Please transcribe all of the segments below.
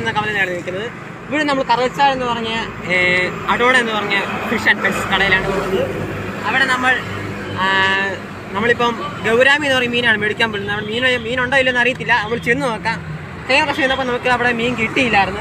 എന്ന കവലയിലാണ് നിൽക്കുന്നത്. ഇവിടെ നമ്മൾ കറുവച്ചാൽ എന്ന് പറഞ്ഞ അഡോണ എന്ന് പറഞ്ഞ ഫിഷ് ആൻഡ് പെറ്റ്സ് കടയിലാണ് പോകുന്നത്. അവിടെ നമ്മളിപ്പം ഗൗരാമി എന്ന് പറഞ്ഞ മീനാണ് മേടിക്കാൻ പറ്റുന്നത്. അവിടെ മീനുണ്ടോ ഇല്ലെന്ന് അറിയത്തില്ല. നമ്മൾ ചെന്ന് നോക്കാം. കഴിഞ്ഞ പ്രാവശ്യം ചെന്നപ്പോൾ നമുക്ക് അവിടെ മീൻ കിട്ടിയില്ലായിരുന്നു.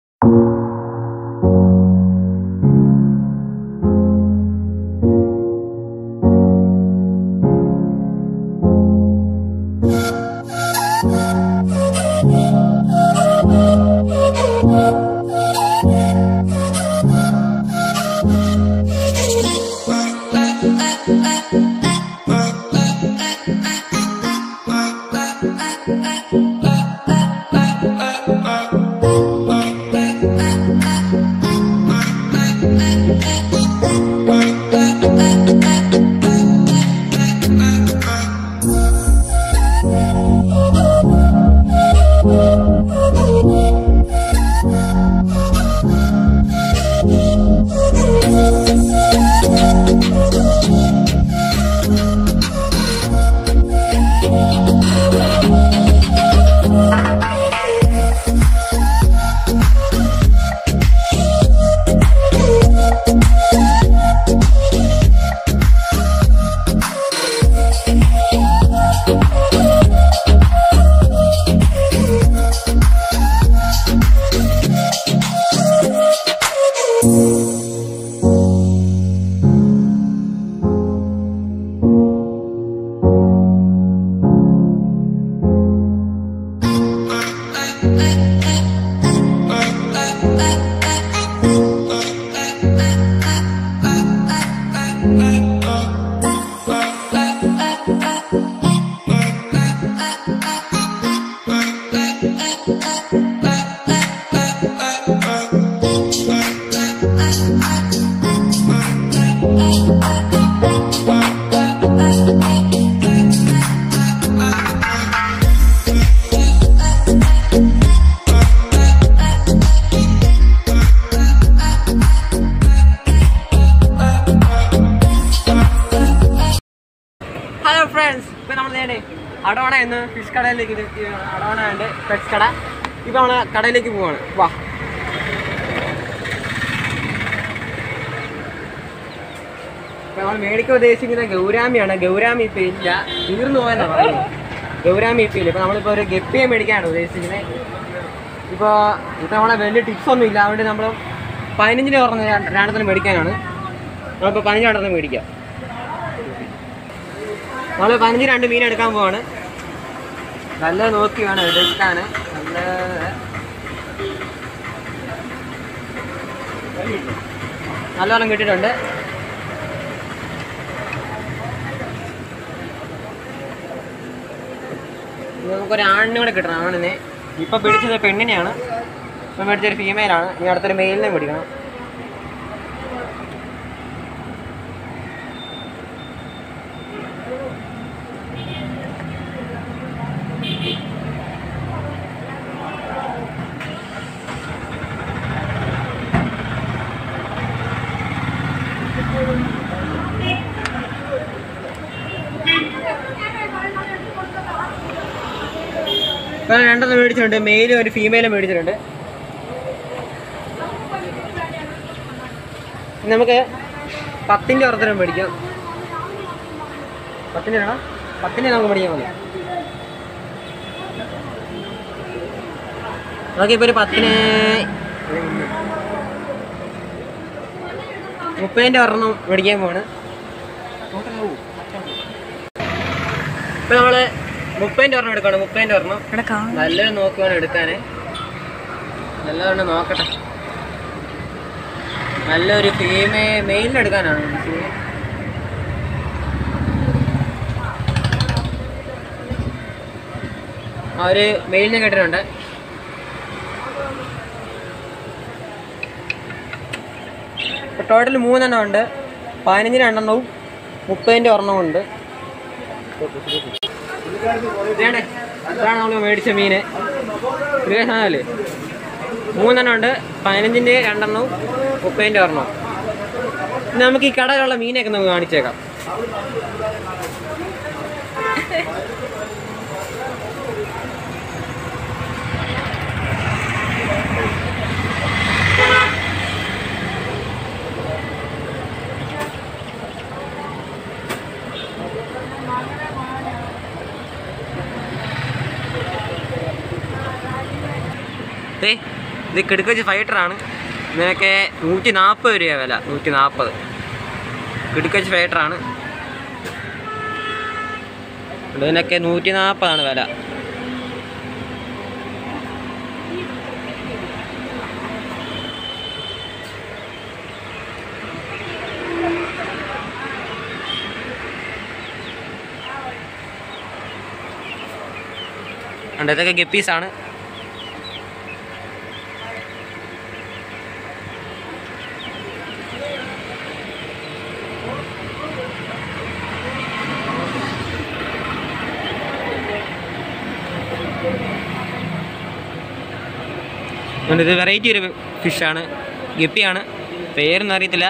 ഹലോ ഫ്രണ്ട്സ്, ഇപ്പോൾ നമ്മൾ നേരെ അഡോണ എന്ന ഫിഷ് കടയിലേക്ക് അഡോണ ഉണ്ട് പെറ്റ്സ് കട. ഇപ്പോൾ നമ്മൾ കടയിലേക്ക് പോവാണ്. വാ. ഇപ്പോൾ നമ്മൾ മേടിക്കാൻ ഉദ്ദേശിക്കുന്ന ഗൗരാമിയാണ്. ഗൗരാമി ഇപ്പോൾ ഇല്ല, തീർന്നു പോയെന്നാണ് പറയുന്നത്. ഗൗരാമി ഇപ്പോൾ ഇല്ല. ഇപ്പോൾ നമ്മളിപ്പോൾ ഒരു ഗപ്പിയെ മേടിക്കാനാണ് ഉദ്ദേശിക്കുന്നത്. ഇപ്പോൾ നമ്മളെ വലിയ ടിപ്സൊന്നും ഇല്ല. അതുകൊണ്ട് നമ്മൾ 15 പറഞ്ഞ രണ്ടെണ്ണത്തിന് മേടിക്കാനാണ്. നമ്മളിപ്പോൾ 15 രണ്ടെണ്ണം മേടിക്കാം. നമ്മൾ 15 രണ്ട് മീൻ എടുക്കാൻ പോവാണ്. നല്ല നോക്കി വേണം എടുക്കാൻ. നല്ലോണം കിട്ടിയിട്ടുണ്ട്. നമുക്കൊരു ആണിനെ കൂടെ കിട്ടണം. ആണിനെ ഇപ്പം പിടിച്ചത് പെണ്ണിനെയാണ്. ഇപ്പം മേടിച്ചൊരു ഫീമെയിലാണ്. ഇനി അടുത്തൊരു മെയിലിനെ പിടിക്കണം. ഇപ്പം രണ്ടെണ്ണം മേടിച്ചിട്ടുണ്ട്. മെയിലും ഒരു ഫീമെയിലും മേടിച്ചിട്ടുണ്ട്. നമുക്ക് 10 ഒരെണ്ണം മേടിക്കാം. 10 വേണം. 10 നമുക്ക് മേടിക്കാൻ മതി. നമുക്കിപ്പോൾ ഒരു 10 30 ഒരെണ്ണം മേടിക്കാൻ പോവാണ്. ഇപ്പം നമ്മൾ 30 ഒരെണ്ണം എടുക്കണം. 30 ഒരെണ്ണം നല്ലൊരു നോക്കി വേണം എടുക്കാൻ. നല്ലവണ്ണം നോക്കട്ടെ. നല്ലൊരു മെയിലിനെടുക്കാനാണ്. ആ ഒരു മെയിലിനെ കേട്ടിട്ടുണ്ട്. ഇപ്പോൾ ടോട്ടൽ 3 എണ്ണം ഉണ്ട്. 15 രണ്ടെണ്ണവും 30 ഒരെണ്ണവും ഉണ്ട്. ഇതാണ് നമ്മൾ മേടിച്ച മീന്. സാധനമല്ലേ? 3 എണ്ണം ഉണ്ട്. 15 രണ്ടെണ്ണവും 30 ഒരെണ്ണവും. നമുക്ക് ഈ കടയിലുള്ള മീനൊക്കെ നമുക്ക് കാണിച്ചേക്കാം. ഇത് കിടുക്കച്ച് ഫൈറ്ററാണ്. ഇതിനൊക്കെ 140 രൂപ വില. 140 കിടുക്കച്ച് ഫൈറ്ററാണ്. ഇതിനൊക്കെ 140 വില. ഇതൊക്കെ ഗപ്പീസാണ്. ഇത് വെറൈറ്റി ഒരു ഫിഷാണ്, ഗപ്പിയാണ്, പേരൊന്നും അറിയത്തില്ല.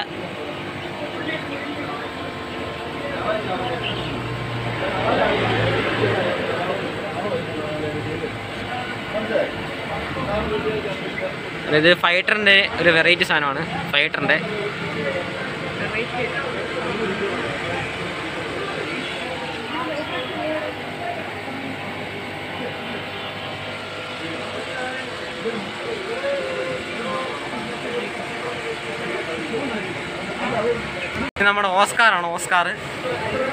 ഇത് ഫൈറ്ററിൻ്റെ ഒരു വെറൈറ്റി സാധനമാണ്. ഫൈറ്ററിൻ്റെ നമ്മുടെ ഓസ്കാറാണ്. ഓസ്കാർ